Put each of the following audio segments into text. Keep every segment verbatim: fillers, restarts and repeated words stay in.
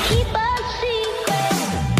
keep a secret.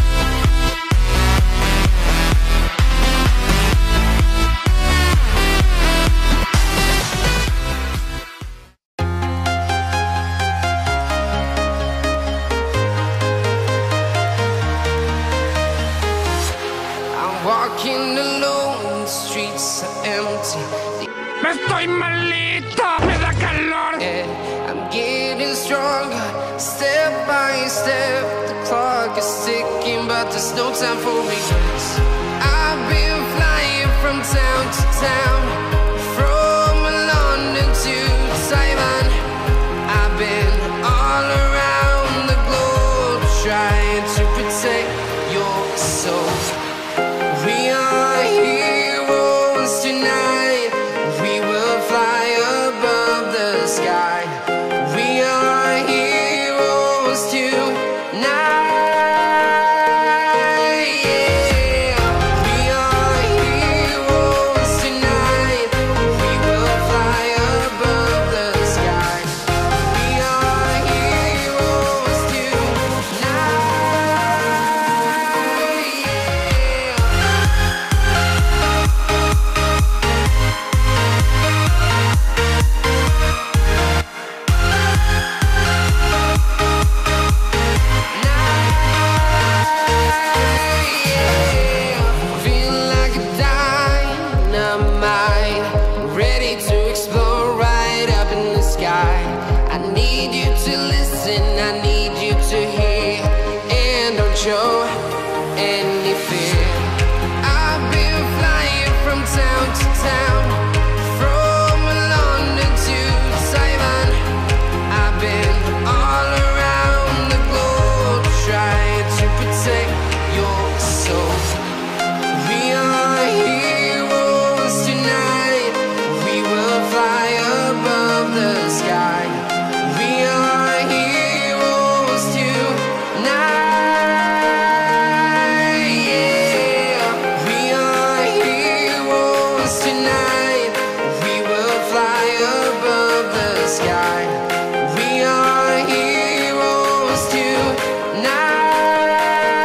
I'm walking alone, the streets are empty. ¡Me estoy malito! ¡Me da calor! Yeah, I'm getting stronger, step by step. The clock is ticking, but there's no time for regrets. I've been flying from town to town, from London to Taiwan. I've been all around the globe, trying to protect your soul. We are heroes tonight. We will fly above the sky. We are heroes tonight. Yeah. We are heroes tonight. We will fly above the sky. We are heroes tonight. Feel like a dynamite, ready to explode right up in the sky. I need you to listen, I need you to hear, and don't show any fear. I've been flying from town to town, from London to Taiwan. I've been all around the globe, trying to protect your soul. We are heroes tonight. We will fly above the sky. We are heroes tonight. Yeah. We are heroes tonight. We will fly above the sky. We are heroes tonight.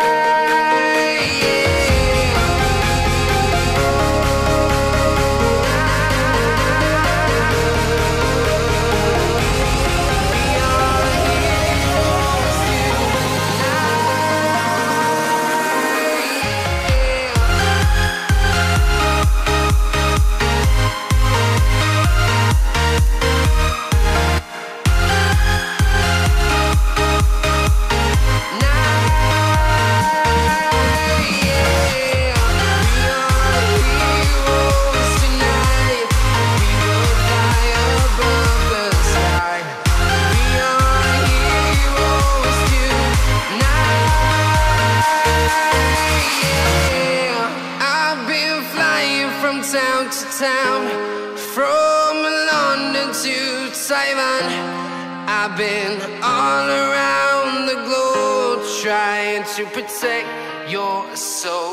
I've been flying from town to town, from London to Taiwan. I've been all around the globe, trying to protect your soul.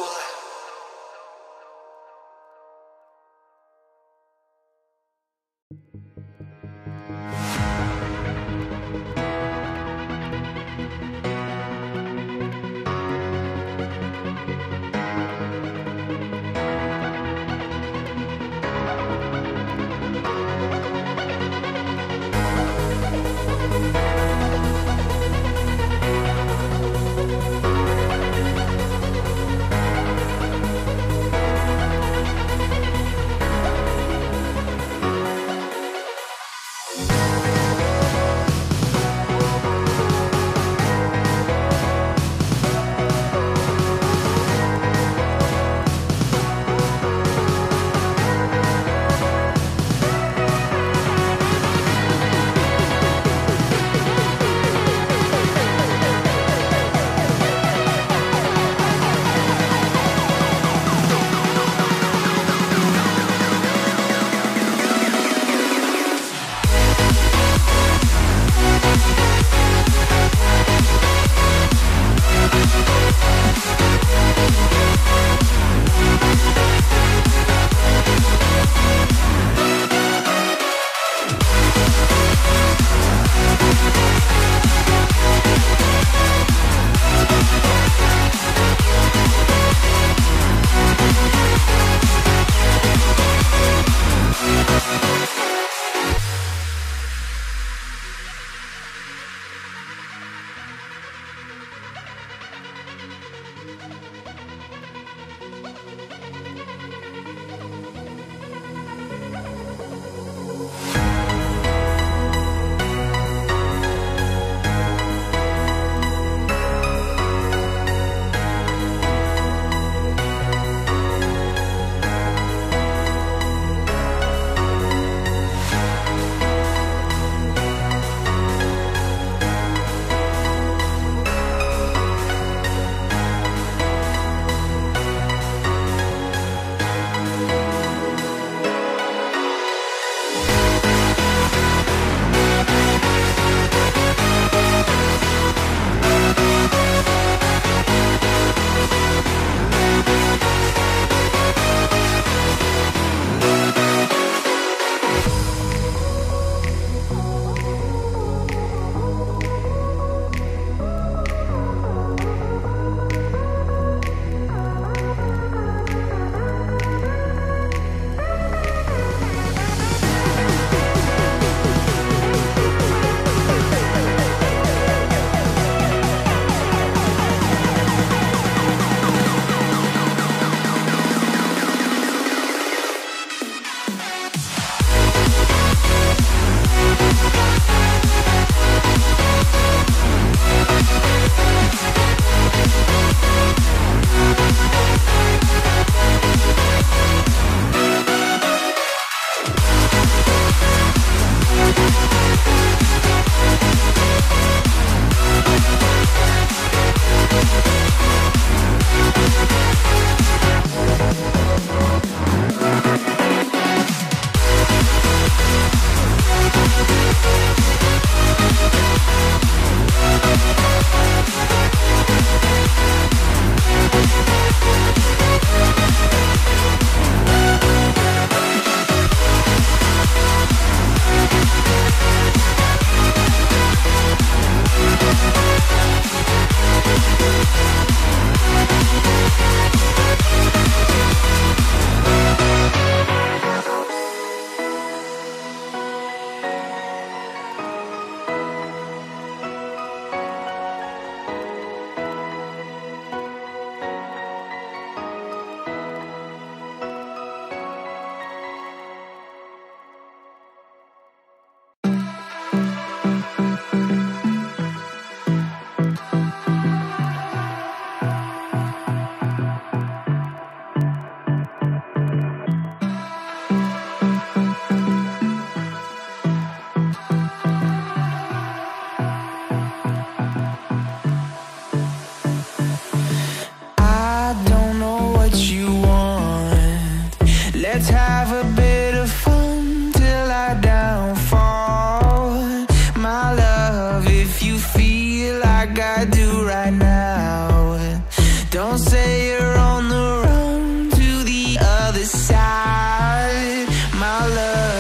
like I do right now. Don't say you're on the run to the other side, my love.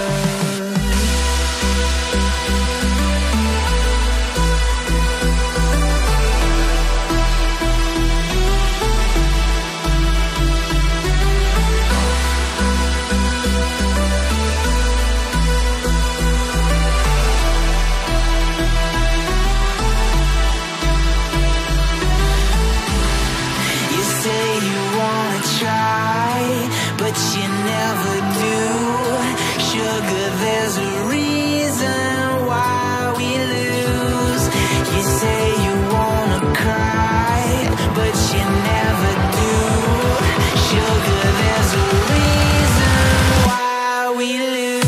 But you never do. Sugar, there's a reason why we lose. You say you wanna cry, but you never do. Sugar, there's a reason why we lose.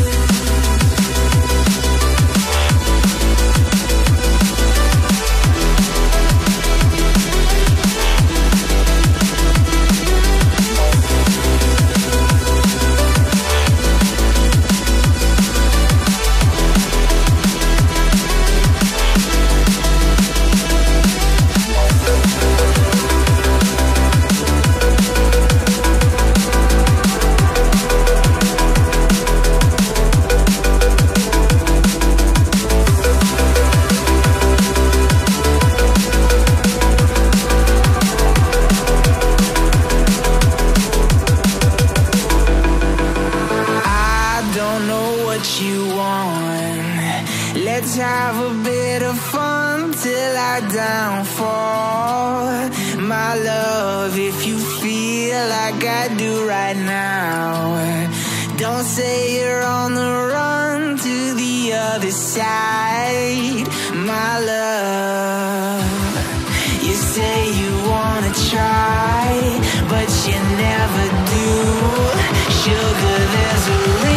Let's have a bit of fun till I downfall, my love. If you feel like I do right now, don't say you're on the run to the other side, my love. You say you wanna try, but you never do. Sugar, there's a